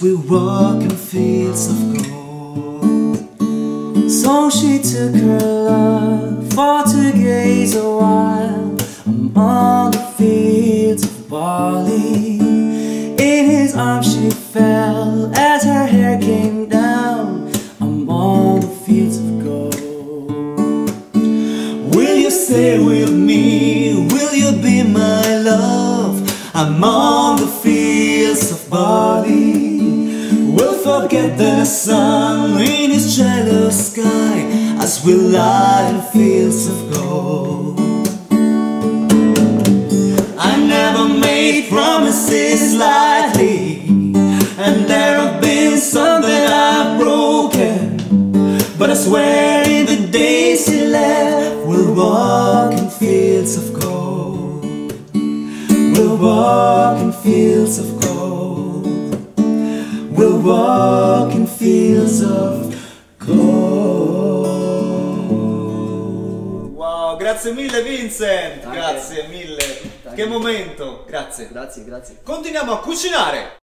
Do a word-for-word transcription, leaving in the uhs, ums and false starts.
we walk in fields of gold. So she took her love for to gaze a while among the fields of barley. In his arms she fell as her hair came down among the fields of gold. Will you stay with me? Will you be my love among the fields of barley? We'll forget the sun in his jealous sky as we lie in fields of gold. I never made promises lightly, and there have been some that I've broken, but I swear in the days he left we'll walk in fields of gold. We'll walk in fields of gold. We'll walk in fields of gold. Wow, grazie mille Vincent, Anche. grazie mille. Anche. Che momento, grazie. Grazie, grazie. Continuiamo a cucinare.